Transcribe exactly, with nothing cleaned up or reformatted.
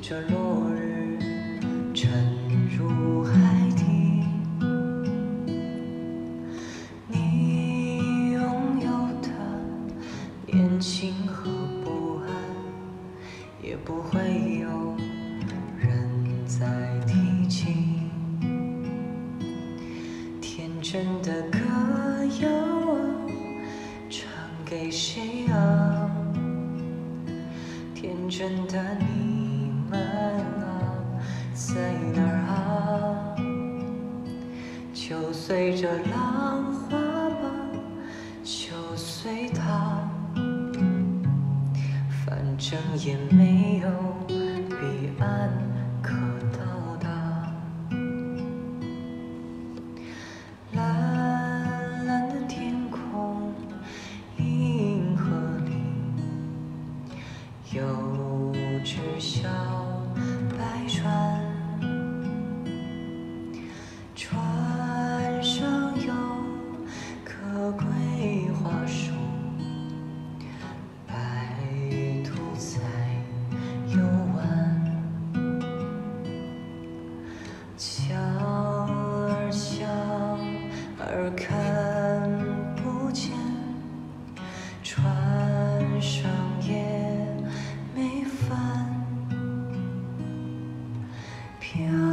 着落日沉入海底。你拥有的年轻和不安，也不会有人再提起。天真的歌谣啊，唱给谁啊？天真的你们啊，在哪儿啊？就随着浪花吧，就随它，反正也没有彼岸可到达。蓝蓝的天空，银河里有只小白船，船上有棵桂花树，白兔在游玩。瞧儿瞧儿看不见，船上也没帆，飘